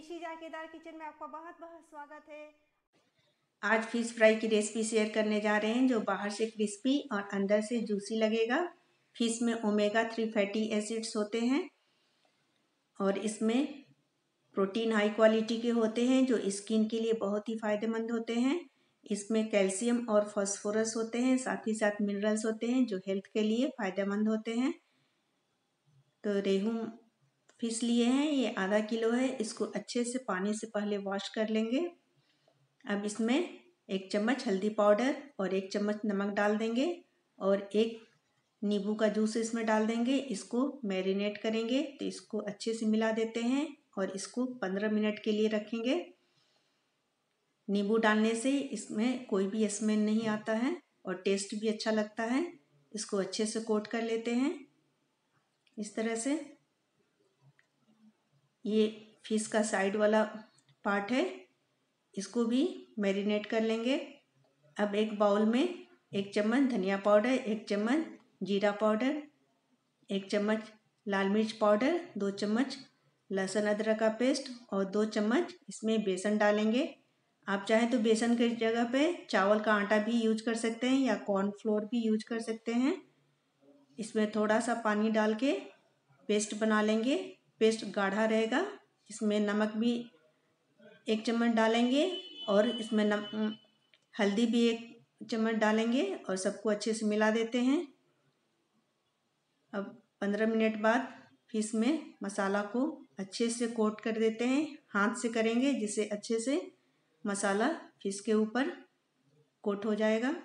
ऋषि जाकेदार kitchen में आपका बहुत बहुत स्वागत है। आज फिश फ्राई की रेसिपी शेयर करने जा रहे हैं जो बाहर से क्रिस्पी और अंदर से जूसी लगेगा। फिश में ओमेगा 3 फैटी एसिड्स होते हैं और इसमें प्रोटीन हाई क्वालिटी के होते हैं जो स्किन के लिए बहुत ही फ़ायदेमंद होते हैं। इसमें कैल्शियम और फास्फोरस होते हैं, साथ ही साथ मिनरल्स होते हैं जो हेल्थ के लिए फ़ायदेमंद होते हैं। तो रेहू फिश लिए हैं, ये आधा किलो है। इसको अच्छे से पानी से पहले वॉश कर लेंगे। अब इसमें 1 चम्मच हल्दी पाउडर और 1 चम्मच नमक डाल देंगे और 1 नींबू का जूस इसमें डाल देंगे। इसको मैरिनेट करेंगे, तो इसको अच्छे से मिला देते हैं और इसको 15 मिनट के लिए रखेंगे। नींबू डालने से इसमें कोई भी स्मेल नहीं आता है और टेस्ट भी अच्छा लगता है। इसको अच्छे से कोट कर लेते हैं इस तरह से। ये फिश का साइड वाला पार्ट है, इसको भी मैरिनेट कर लेंगे। अब एक बाउल में 1 चम्मच धनिया पाउडर, 1 चम्मच जीरा पाउडर, 1 चम्मच लाल मिर्च पाउडर, 2 चम्मच लहसुन अदरक का पेस्ट और 2 चम्मच इसमें बेसन डालेंगे। आप चाहें तो बेसन की जगह पे चावल का आटा भी यूज कर सकते हैं या कॉर्नफ्लोर भी यूज कर सकते हैं। इसमें थोड़ा सा पानी डाल के पेस्ट बना लेंगे। पेस्ट गाढ़ा रहेगा। इसमें नमक भी 1 चम्मच डालेंगे और इसमें हल्दी भी 1 चम्मच डालेंगे और सबको अच्छे से मिला देते हैं। अब 15 मिनट बाद फिश में मसाला को अच्छे से कोट कर देते हैं। हाथ से करेंगे जिससे अच्छे से मसाला फिश के ऊपर कोट हो जाएगा।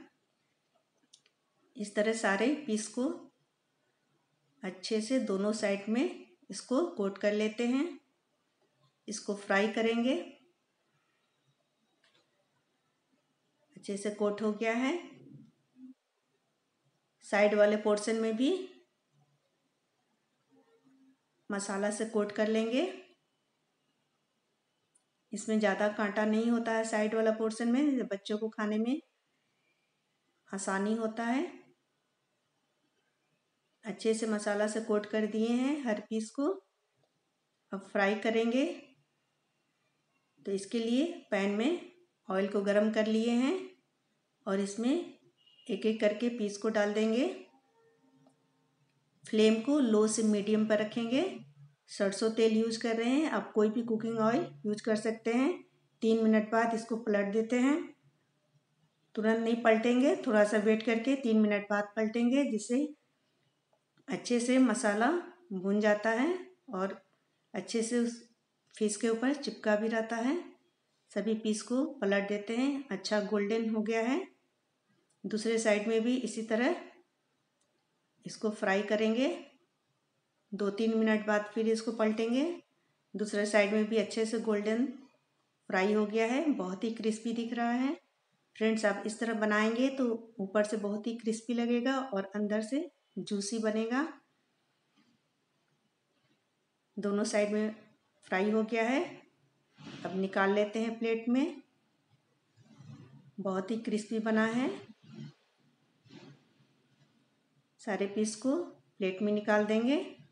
इस तरह सारे पीस को अच्छे से दोनों साइड में इसको कोट कर लेते हैं। इसको फ्राई करेंगे। अच्छे से कोट हो गया है। साइड वाले पोर्शन में भी मसाला से कोट कर लेंगे। इसमें ज़्यादा कांटा नहीं होता है साइड वाला पोर्शन में, बच्चों को खाने में आसानी होता है। अच्छे से मसाला से कोट कर दिए हैं हर पीस को। अब फ्राई करेंगे, तो इसके लिए पैन में ऑयल को गरम कर लिए हैं और इसमें एक एक करके पीस को डाल देंगे। फ्लेम को लो से मीडियम पर रखेंगे। सरसों तेल यूज कर रहे हैं, आप कोई भी कुकिंग ऑयल यूज कर सकते हैं। 3 मिनट बाद इसको पलट देते हैं। तुरंत नहीं पलटेंगे, थोड़ा सा वेट करके 3 मिनट बाद पलटेंगे, जिससे अच्छे से मसाला भुन जाता है और अच्छे से उस फिश के ऊपर चिपका भी रहता है। सभी पीस को पलट देते हैं। अच्छा गोल्डन हो गया है। दूसरे साइड में भी इसी तरह इसको फ्राई करेंगे। 2-3 मिनट बाद फिर इसको पलटेंगे। दूसरे साइड में भी अच्छे से गोल्डन फ्राई हो गया है, बहुत ही क्रिस्पी दिख रहा है। फ्रेंड्स, आप इस तरह बनाएंगे तो ऊपर से बहुत ही क्रिस्पी लगेगा और अंदर से जूसी बनेगा। दोनों साइड में फ्राई हो गया है। अब निकाल लेते हैं प्लेट में। बहुत ही क्रिस्पी बना है। सारे पीस को प्लेट में निकाल देंगे।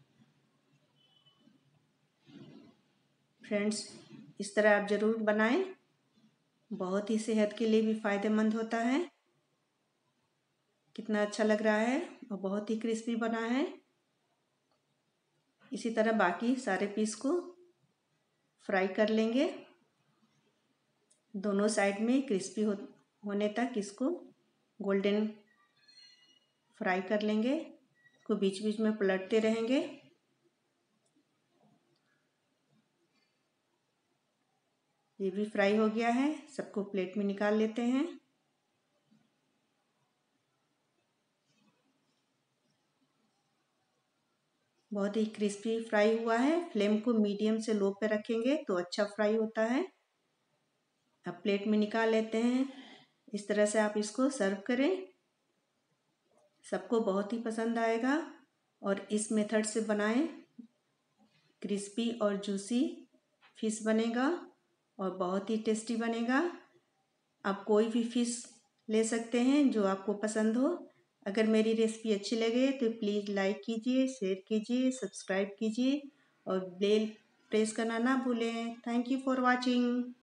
फ्रेंड्स, इस तरह आप ज़रूर बनाएं, बहुत ही सेहत के लिए भी फ़ायदेमंद होता है। कितना अच्छा लग रहा है और बहुत ही क्रिस्पी बना है। इसी तरह बाकी सारे पीस को फ्राई कर लेंगे। दोनों साइड में क्रिस्पी होने तक इसको गोल्डन फ्राई कर लेंगे। इसको बीच बीच में पलटते रहेंगे। ये भी फ्राई हो गया है। सबको प्लेट में निकाल लेते हैं। बहुत ही क्रिस्पी फ्राई हुआ है। फ्लेम को मीडियम से लो पे रखेंगे तो अच्छा फ्राई होता है। अब प्लेट में निकाल लेते हैं। इस तरह से आप इसको सर्व करें, सबको बहुत ही पसंद आएगा। और इस मेथड से बनाएं, क्रिस्पी और जूसी फिश बनेगा और बहुत ही टेस्टी बनेगा। आप कोई भी फिश ले सकते हैं जो आपको पसंद हो। अगर मेरी रेसिपी अच्छी लगे तो प्लीज़ लाइक कीजिए, शेयर कीजिए, सब्सक्राइब कीजिए और बेल प्रेस करना ना भूलें। Thank you for watching.